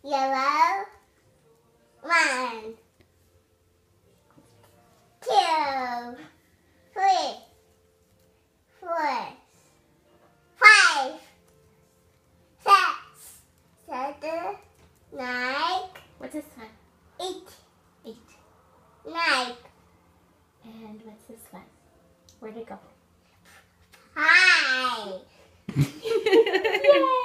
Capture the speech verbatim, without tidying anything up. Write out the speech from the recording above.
yellow. One, two, three, four, five, six, seven, nine. What's this one? Eight, Eight. nine, And what's this one? Where'd it go? five. Yay!